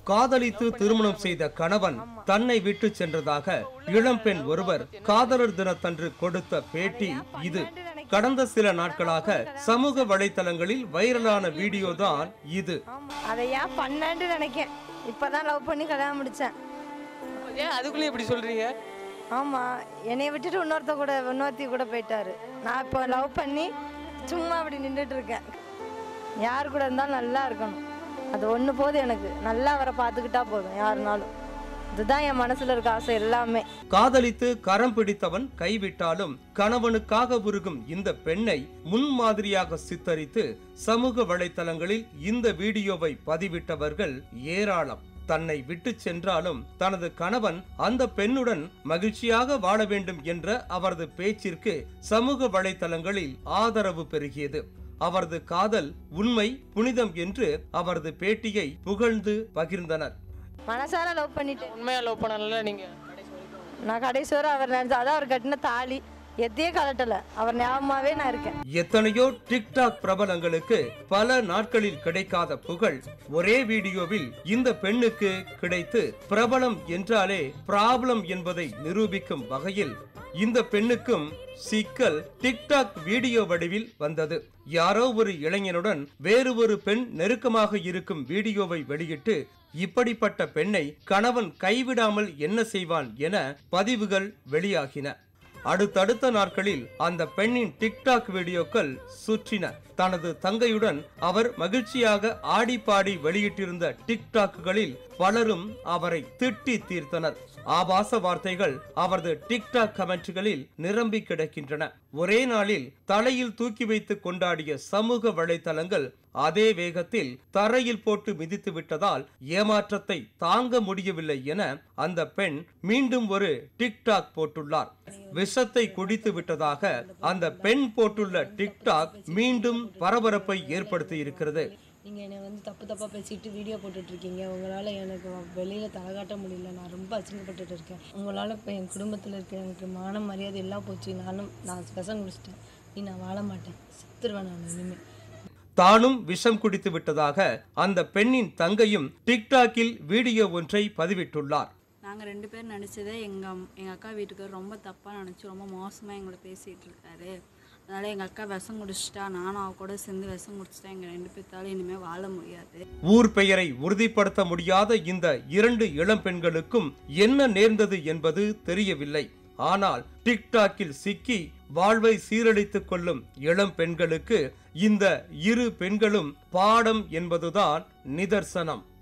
காதலித்து திருமணம் செய்த கணவன் தன்னை விட்டு சென்றதாக இளம்பெண் ஒருவர் காதலர் தினத்தன்று கொடுத்த பேட்டி இது. கடந்த சில நாட்களாக சமூக வலைத்தளங்களில் வைரலான வீடியோ தான் இது. அதையா பண்ணேன்னு நினைக்கேன். இப்பதான் லவ் பண்ணி கல்யாணம் முடிச்சேன். அதுக்குள்ளே எப்படி சொல்றீங்க? ஆமா, என்னை விட்டுட்டு இன்னொருத்தி கூட போயிட்டாரு. நான் இப்போ லவ் பண்ணி சும்மா அப்படி நின்றுட்டு இருக்கேன். யார் கூட இருந்தாலும் நல்லா இருக்கணும், அது ஒன்று போதும் எனக்கு. நல்லா அவரை பார்த்துக்கிட்டா போதும் யாருனாலும். இதுதான் என் மனசுல இருக்க ஆசை எல்லாமே. காதலித்து கரம் பிடித்தவன் கைவிட்டாலும் கணவனுக்காக உருகும் இந்த பெண்ணை முன்மாதிரியாக சித்தரித்து சமூக வலைத்தளங்களில் இந்த வீடியோவை பதிவிட்டவர்கள் ஏராளம். தன்னை விட்டு சென்றாலும் தனது கணவன் அந்த பெண்ணுடன் மகிழ்ச்சியாக வாழ வேண்டும் என்ற அவரது பேச்சிற்கு சமூக வலைத்தளங்களில் ஆதரவு பெருகியது. அவரது காதல் உண்மை, புனிதம் என்று அவரது பேட்டியை புகழ்ந்து பகிர்ந்தனர். மனசார லவ் பண்ணிட்டு உண்மையா லவ் பண்ணல நீங்க? நான் கடைசி வரை அவர் நினைச்சா அதான் அவர் கட்டின தாலி எதையே கலட்டல, அவர் ஞாபகமாவே நான் இருக்கேன். எத்தனையோ டிக்டாக் பிரபலங்களுக்கு பல நாட்களில் கிடைக்காத புகழ் ஒரே வீடியோவில் இந்த பெண்ணுக்கு கிடைத்து பிரபலம் என்றாலே ப்ராப்ளம் என்பதை நிரூபிக்கும் வகையில் இந்த பெண்ணுக்கும் சிக்கல் டிக்டாக் வீடியோ வடிவில் வந்தது. யாரோ ஒரு இளைஞனுடன் வேறு ஒரு பெண் நெருக்கமாக இருக்கும் வீடியோவை வெளியிட்டு இப்படிப்பட்ட பெண்ணை கணவன் கைவிடாமல் என்ன செய்வான் என பதிவுகள் வெளியாகின. அடுத்தடுத்த நாட்களில் அந்த பெண்ணின் டிக்டாக் வீடியோக்கள் சுற்றின. தனது தங்கையுடன் அவர் மகிழ்ச்சியாக ஆடி பாடி வெளியிட்டிருந்த டிக்டாக்குகளில் பலரும் அவரை திட்டி தீர்த்தனர். ஆபாச வார்த்தைகள் அவரது டிக்டாக் கமெண்ட்களில் நிரம்பி கிடக்கின்றன. ஒரே நாளில் தலையில் தூக்கி வைத்து கொண்டாடிய சமூக வலைத்தளங்கள் அதே வேகத்தில் தரையில் போட்டு மிதித்து விட்டதால் ஏமாற்றத்தை தாங்க முடியவில்லை என அந்த பெண் மீண்டும் ஒரு டிக்டாக் போட்டுள்ளார். விஷத்தை குடித்து விட்டதாக அந்த பெண் போட்டுள்ள டிக்டாக் மீண்டும் பரபரப்பை ஏற்படுத்தி இருக்கிறது. நீங்கள் என்னை தப்பாக பேசிட்டு வீடியோ போட்டுட்ருக்கீங்க. உங்களால் எனக்கு வெளியில் தலகாட்ட முடியல. நான் ரொம்ப அசிங்கப்பட்டுட்டு இருக்கேன். உங்களால் இப்போ என் குடும்பத்தில் இருக்க எனக்கு மான மரியாதை எல்லாம் போச்சு. நான் விஷம் குடிச்சிட்டேன். நான் வாழ மாட்டேன், செத்துருவேன் நான் இனிமேல். தானும் விஷம் குடித்து விட்டதாக அந்த பெண்ணின் தங்கையும் டிக்டாக்கில் வீடியோ ஒன்றை பதிவிட்டுள்ளார். நாங்கள் 2 பேர் நினச்சதே எங்கள் அக்கா வீட்டுக்கு ரொம்ப தப்பாக நினச்சி ரொம்ப மோசமாக எங்களை பேசிகிட்டு இருக்காரு. அதனால் எங்கள் அக்கா விஷம் குடிச்சிட்டா, நானும் அவ கூட சேர்ந்து விஷம் குடிச்சிட்டா. எங்கள் 2 பேர்த்தாலும் இனிமேல் வாழ முடியாது. ஊர் பெயரை உறுதிப்படுத்த முடியாத இந்த 2 இளம் பெண்களுக்கும் என்ன நேர்ந்தது என்பது தெரியவில்லை. ஆனால் டிக்டாக்கில் சிக்கி வாழ்வை சீரழித்துக் கொள்ளும் இளம் பெண்களுக்கு இந்த 2 பெண்களும் பாடம் என்பதுதான் நிதர்சனம்.